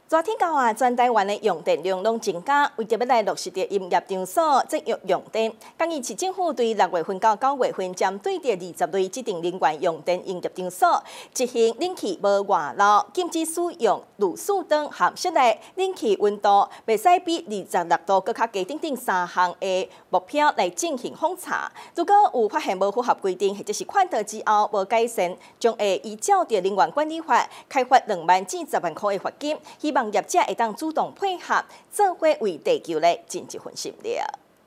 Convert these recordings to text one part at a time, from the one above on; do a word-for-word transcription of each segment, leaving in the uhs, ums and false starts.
昨天到啊，全台湾的用电量拢增加，为着要来落实的营业场所节约用电，建议市政府对六月份到九月份针对第二十类指定能源用电营业场所执行冷气无外露、禁止使用卤素灯含室内冷气温度袂使比二十六度搁较低等等三项的目标来进行封查。如果有发现无符合规定，或者是看到之后无改善，将会依照着能源管理法开罚两万至十万块的罚金。希望业者会当主动配合，做伙为地球来尽一份心力。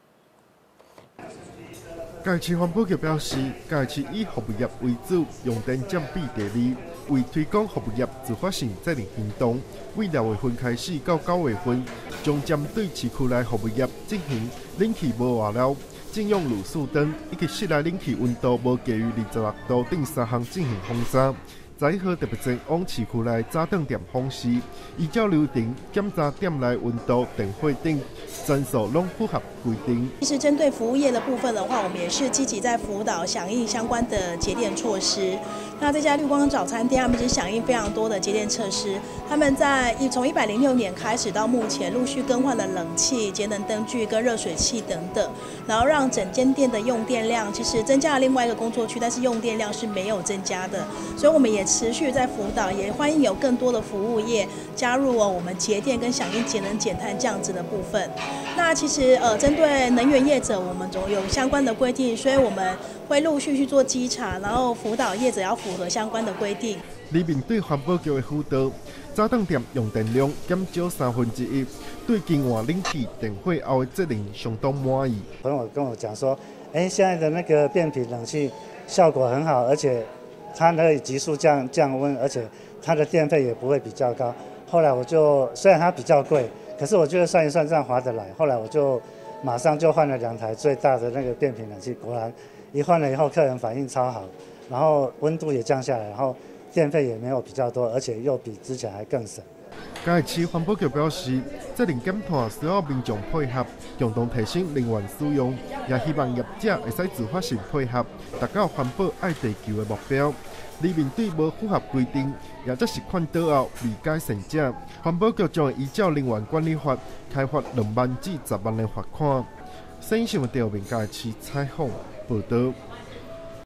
嘉义市环保局表示，嘉义市以服务业为主，用电占比第二。为推广服务业自发性责任行动，为六月份开始到九月份，将针对市区内服务业进行冷气无外漏、禁用卤素灯以及室内冷气温度无低于二十六度等三项进行封杀。十一号特别前往市区内早顿店访视，依照流程检查店内温度、电费等参数拢符合规定。 其实针对服务业的部分的话，我们也是积极在辅导响应相关的节电措施。那这家绿光早餐店，他们已经响应非常多的节电措施。他们在一从一百零六年开始到目前，陆续更换了冷气、节能灯具跟热水器等等，然后让整间店的用电量其实增加了另外一个工作区，但是用电量是没有增加的。所以我们也持续在辅导，也欢迎有更多的服务业加入哦我们节电跟响应节能减碳这样子的部分。那其实呃，针对能源业者，我们总有相关的规定，所以我们会陆续去做稽查，然后辅导业者要符合相关的规定。 而面对环保局的辅导，早顿店用电量减少三分之一，对更换冷气电费后的责任相当满意。 朋友跟我讲说，哎，现在的那个变频冷气效果很好，而且它可以急速降降温，而且它的电费也不会比较高。后来我就虽然它比较贵，可是我觉得算一算这样划得来。后来我就马上就换了两台最大的那个变频冷气，果然一换了以后，客人反应超好，然后温度也降下来，然后电费也没有比较多，而且又比之前还更省。 嘉义市环保局表示，责任检讨需要民众配合，共同提升能源使用，也希望业者会使自发性配合，达到环保爱地球的目标。而面对无符合规定，也则是看到后未改善者，环保局将会依照能源管理法开罚两万至十万的罚款。新闻新闻调查嘉义市采访报道。